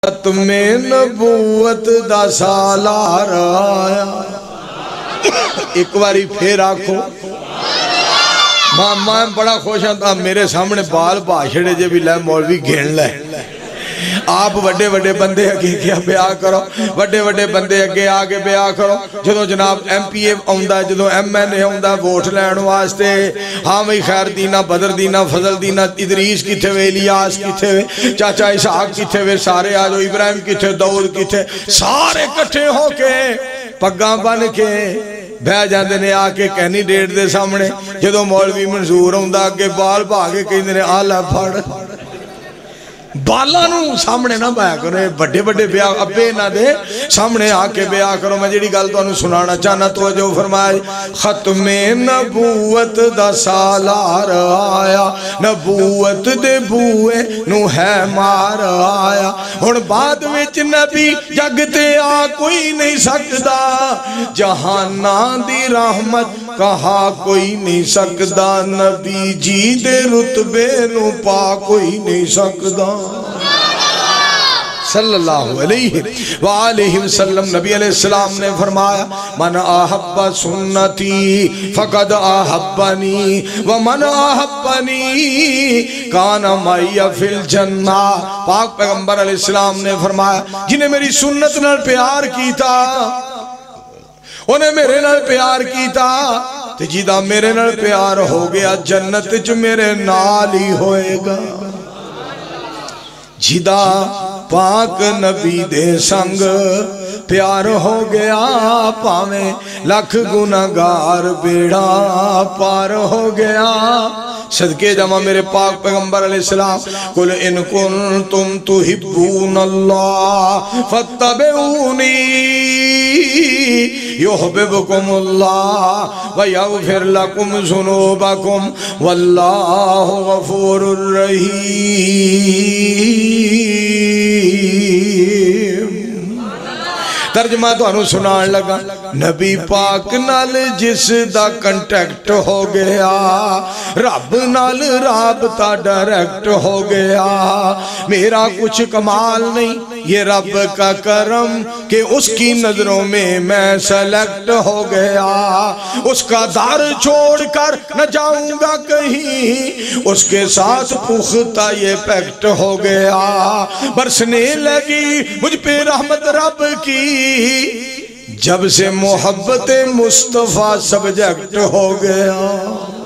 तुम्हें नबूवत दा सालार आया। एक बारी फिर आखो मैं बड़ा खुश हाँ। मेरे सामने बाल भाषणे जे भी लै मौलवी घेन लै। आप वड्डे वड्डे बंदे अगे क्या ब्याह करो, वड्डे वड्डे बंदे अगे आके ब्याह करो। जो जनाब MPA आउंदा, जो MNA आउंदा वोट लैण वास्ते, हाँ भाई खैर दीना, बदर दीना, फजल दीना, इदरीस किथे वे, इलियास किथे वे, चाचा इसहाक किथे वे, सारे आ जाओ, इब्राहिम किथे, दाऊद किथे, सारे इकट्ठे होके पग्गा बन के बह जाते ने आके कैंडीडेट दे सामने। जो मौलवी मंजूर आउंदा अगे बाल भा के कहंदे ने आ लै फड़। बाला सामने ना पाया करो, बड़े बड़े ब्याह अब्बे ना दे सामने आके ब्याह करो। मैं जी गल तुहानू सुनाना चाहना तो जो फरमाया खत्मे नबूवत दा सालार आया, नबूवत दे बूए नू है मार आया। हुण बाद विच नबी जग ते आ कोई नहीं सकदा, जहाना दी रहमत कहा कोई नहीं सकदा, नबी जी दे रुतबे नू पा कोई नहीं सकदा। सल्लल्लाहु अलैहि वालेहि वसल्लम नबी अलैहिस्सलाम ने फरमाया मन अहब्बा सुन्नती फकद अहब्बनी व मन अहब्बनी काना मैया फिल जन्ना। पाक पैगंबर अलैहिस्सलाम ने फरमाया जिन्हें मेरी सुन्नत नाल प्यार कीता उन्हें मेरे नाल प्यार कीता, ते जिदा मेरे नाल प्यार हो गया जन्नत च मेरे नाल ही होएगा। जिदा पाक नबी दे संग प्यार हो गया पावे लख गुनाहगार बेड़ा पार हो गया। सदके जमा मेरे पाक पैगंबर अलैहिस्सलाम कुल इन कुंतुम तुहिब्बूनल्लाह फत्तबिऊनी युहिब्बुकुमुल्लाह व यगफिर लकुम ज़ुनूबकुम वल्लाहु गफूरुर रहीम। तर्जमा तुहानू सुनान लगा नबी पाक नाल जिस दा कंटैक्ट हो गया रब नाल राबता डायरेक्ट हो गया। मेरा कुछ कमाल नहीं ये रब का करम कि उसकी नजरों में मैं सेलेक्ट हो गया। उसका दर छोड़कर न जाऊंगा कहीं, उसके साथ पुख्ता ये पैक्ट हो गया। बरसने लगी मुझ पे रहमत रब की जब से मोहब्बत मुस्तफा सब्जेक्ट हो गया।